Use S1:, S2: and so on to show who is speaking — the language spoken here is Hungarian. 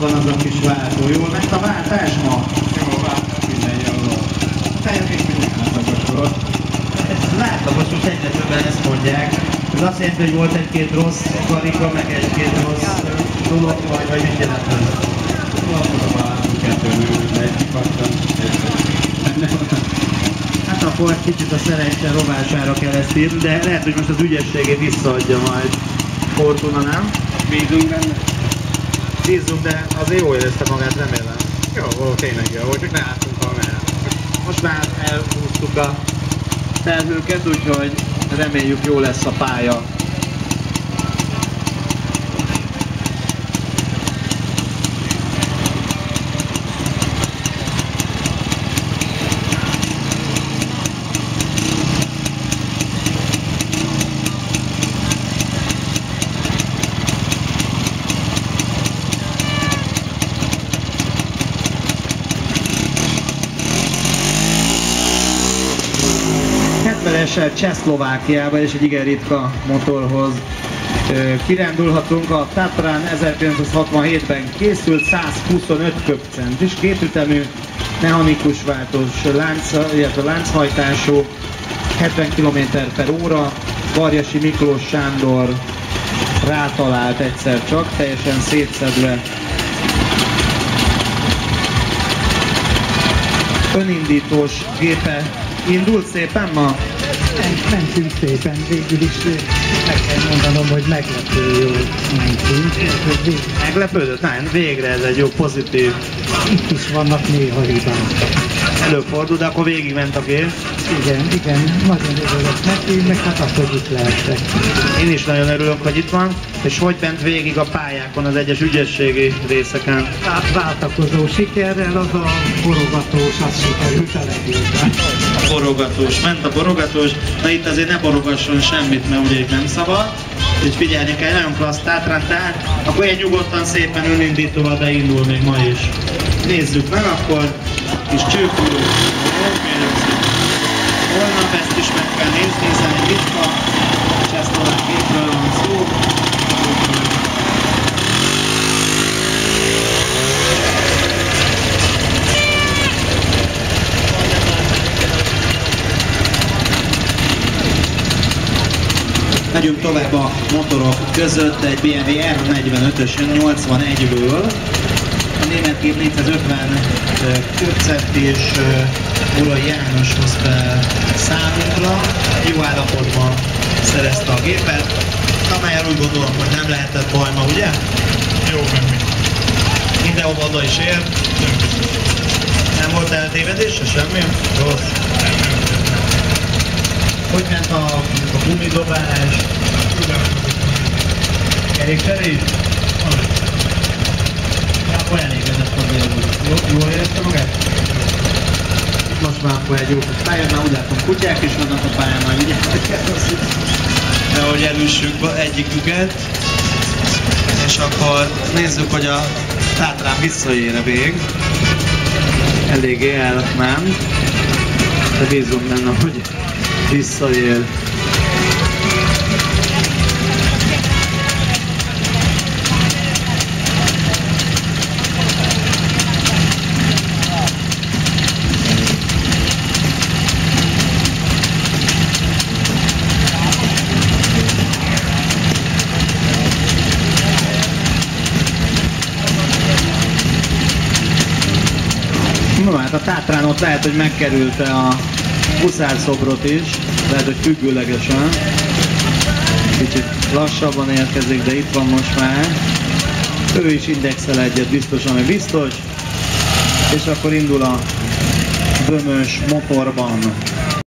S1: van az a kis váltó. Jól ment a váltás ma?
S2: Jó, váltás minden jól.
S1: Teljesen minden átlagos. Ez látlagos, most egyre többen ezt mondják. Ez azt jelenti, hogy volt egy-két rossz karika, meg egy-két rossz dolog, vagy mit jelent ez?
S2: Tudom, a kettőnő, de egy kipattan.
S1: Hát akkor egy kicsit a szerencse rovására kell ezt írni, de lehet, hogy most az ügyességét visszaadja majd Fortuna, nem?
S2: Bízunk benne?
S1: Bízzunk, de azért jól érezte magát, remélem. Jó, tényleg jó, hogy csak ne álltunk a mellett. Most már elhúztuk a terhőket, úgyhogy reméljük jó lesz a pálya. Esel Csehszlovákiába és egy igen ritka motorhoz kirándulhatunk. A Tatran 1967-ben készült, 125 köbcentis, kétütemű, mechanikus váltós illetve lánchajtású, 70 km/h. Varjasi Miklós Sándor rátalált egyszer csak, teljesen szétszedve. Önindítós gépe indult szépen ma?
S3: Mentünk szépen, végül is meg kell mondanom, hogy meglepő jól mentünk.
S1: Meglepődött? Nem, végre ez egy jó pozitív.
S3: Itt is vannak néha hibák.
S1: Előfordul, de akkor végigment a gép.
S3: Igen, nagyon örülök neki, meg hát az, hogy itt lehettek.
S1: Én is nagyon örülök, hogy itt van. És hogy ment végig a pályákon, az egyes ügyességi részeken?
S3: Váltakozó sikerrel, az a borogatós, az sikerült a legjobban.
S1: A borogatós, ment a borogatós. Na itt azért ne borogasson semmit, mert ugye itt nem szabad. Úgyhogy figyelni kell, nagyon klassz Tatran, tehát akkor egy nyugodtan szépen önindítóval beindul még ma is. Nézzük meg akkor, kis csőpülő. Holnap ezt is meg kell nézni, hiszen egy ritka csehszlovák gépről van szó. Megyünk tovább a motorok között, egy BMW R45-ös 81-ből. A német gép 450 köbcentis Urai János hozta számunkra. Jó állapotban szerezte a gépet, amelyel úgy gondolom, hogy nem lehetett baj ma, ugye?
S2: Jó, meg
S1: Mindenhova oda is ér. Nem volt eltévedése semmi? Rossz. Hogy ment a gumidobálás? Kerékcsere is? Akkor elégedett a végül. Jól érezte magát? Most már akkor egy jó pályán, már úgy látom, kutyák is vannak a pályán, majd ugye? De hogy elüssük egyiküket. És akkor nézzük, hogy a Tatran visszaér-e még. Eléggé elment. De bízunk benne, hogy visszaér. No, hát a Tatran ott lehet, hogy megkerülte a huszárszobrot is, lehet, hogy függőlegesen. Kicsit lassabban érkezik, de itt van most már. Ő is indexel egyet, biztos, ami biztos. És akkor indul a bömös motorban.